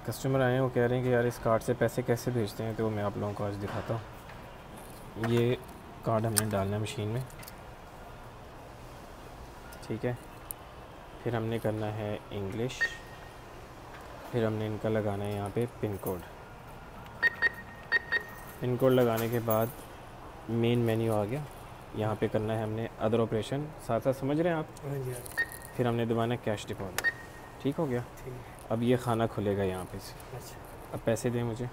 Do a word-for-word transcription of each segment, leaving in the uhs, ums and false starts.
Customer आए हैं, वो कह रहे हैं कि यार इस कार्ड से पैसे कैसे भेजते हैं, तो मैं आप लोगों को आज दिखाता हूँ। ये कार्ड हमने डालना है मशीन में, ठीक है। फिर हमने करना है इंग्लिश, फिर हमने इनका लगाना है यहाँ पे पिन कोड। पिन कोड लगाने के बाद मेन मेन्यू आ गया, यहाँ पे करना है हमने अदर ऑपरेशन, साथ साथ समझ रहे हैं आप। फिर हमने दबाना है कैश डिपॉजिट, ठीक हो गया। अब ये खाना खुलेगा यहाँ पे से। अच्छा। अब पैसे दें मुझे,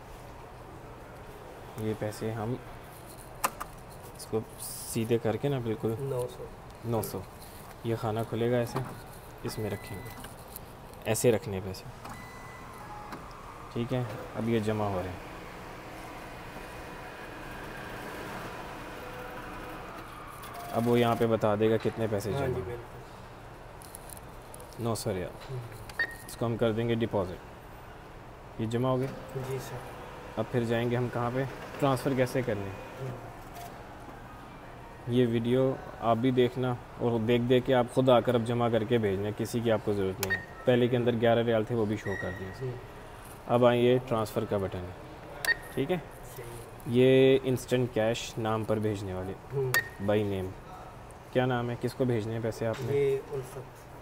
ये पैसे हम इसको सीधे करके ना बिल्कुल नौ सौ नौ सौ ये खाना खुलेगा ऐसे, इसमें रखेंगे, ऐसे रखने पैसे, ठीक है। अब ये जमा हो रहे हैं, अब वो यहाँ पे बता देगा कितने पैसे हाँ जमा, नौ सौ रियाल। इसको हम कर देंगे डिपॉज़िट, ये जमा हो गए। जी सर। अब फिर जाएंगे हम कहाँ पे, ट्रांसफ़र कैसे करने। ये वीडियो आप भी देखना और देख देख के आप ख़ुद आकर अब जमा करके भेजना, किसी की आपको ज़रूरत नहीं है। पहले के अंदर ग्यारह रियाल थे, वो भी शो कर दिए। अब आइए ट्रांसफ़र का बटन है, ठीक है। ये इंस्टेंट कैश नाम पर भेजने वाले, बाई नेम, क्या नाम है, किसको भेजने हैं पैसे आपने? ये उल्फत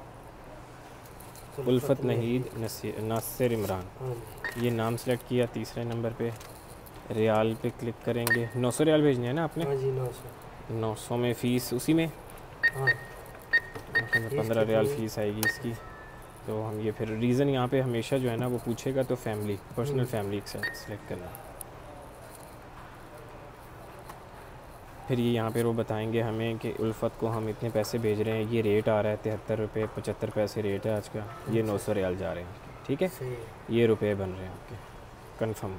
उल्फत नहीद नासिर इमरान, ये नाम सेलेक्ट किया। तीसरे नंबर पे रियाल पे क्लिक करेंगे, नौ सौ रियाल भेजने हैं ना आपने? हाँ जी, नौ सौ। नौ सौ में फ़ीस उसी में, हाँ, पंद्रह रियाल फ़ीस आएगी इसकी। तो हम ये फिर रीज़न यहाँ पे हमेशा जो है ना वो पूछेगा, तो फैमिली, पर्सनल फैमिली सेलेक्ट करना। फिर ये यहाँ पे वो बताएंगे हमें कि उल्फत को हम इतने पैसे भेज रहे हैं, ये रेट आ रहा है तिहत्तर रुपये पचहत्तर पैसे रेट है आज का, ये नौ सौ रियाल जा रहे हैं, ठीक है। ये रुपए बन रहे हैं आपके। कंफर्म,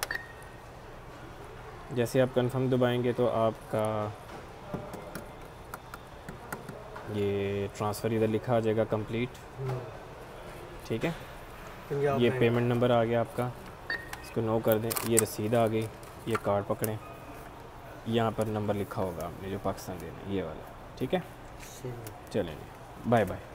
जैसे आप कंफर्म दबाएंगे तो आपका ये ट्रांसफ़र इधर लिखा आ जाएगा कंप्लीट, ठीक है। ये पेमेंट नंबर आ गया आपका, इसको नो कर दें। ये रसीद आ गई, ये कार्ड पकड़ें, यहाँ पर नंबर लिखा होगा आपने जो पाकिस्तान देना, ये वाला, ठीक है। चलेंगे, बाय बाय।